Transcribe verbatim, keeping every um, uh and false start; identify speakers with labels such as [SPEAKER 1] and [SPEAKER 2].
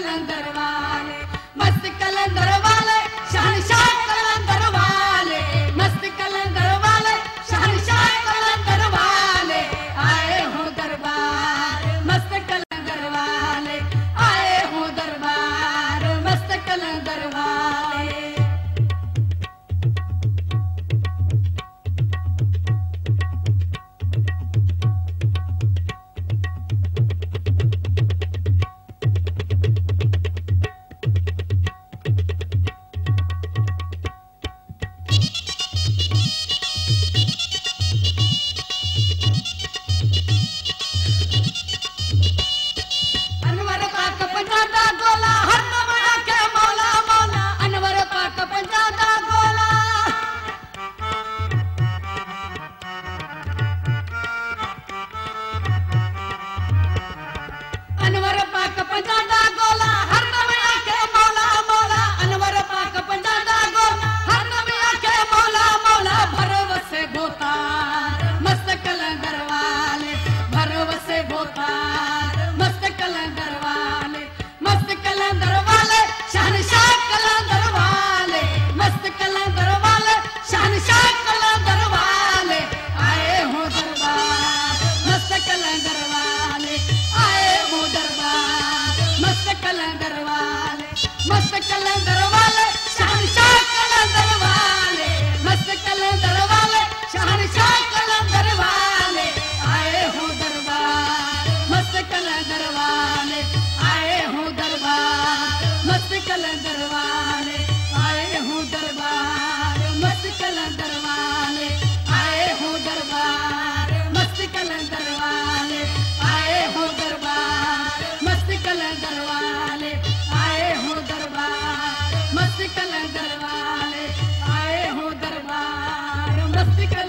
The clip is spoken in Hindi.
[SPEAKER 1] कलंदर वाले, मस्त कलंदर वाले, शहंशाह कलंदर वाले, मस्त कलंदर वाले, शहंशाह कलंदर वाले, आए हो दरबार मस्त कलंदर वाले, आए हो दरबार मस्त कलंदर वाले। अनवर पाक पंजादा गोला हर नमया के मौला मौला, अनवर पाक पंजादा गोला, अनवर पाक पंजादा गोला हर नमया के मौला मौला, अनवर पाक पंजादा गोला हर नमया के मौला मौला। भरवसे भोतार मस्त कलंदर वाले, भरवसे भोतार मस्त कलंदर वाले, मस्त कलंदर वाले, शहंशाह कलंदर वाले, मस्त कलंदर वाले, शहंशाह कलंदर वाले, आए हो दरबार मस्त कलंदर वाले, आए हो दरबार मस्त कलंदर वाले, मस्त कलंदर वाले, शहंशाह कलंदर वाले, मस्त कलंदर वाले, शहंशाह कलंदर वाले, आए हो दरबार मस्त कलंदर वाले, आए हो दरबार मस्त कलंदर वाले, आए हो दरबार मस्त कलंदर वाले, आए हो दरबार मस्त कलंदर वाले, आए हो दरबार मस्त कलंदर वाले, आए हो दरबार मस्त कलंदर वाले, आए हो दरबार मस्त कलंदर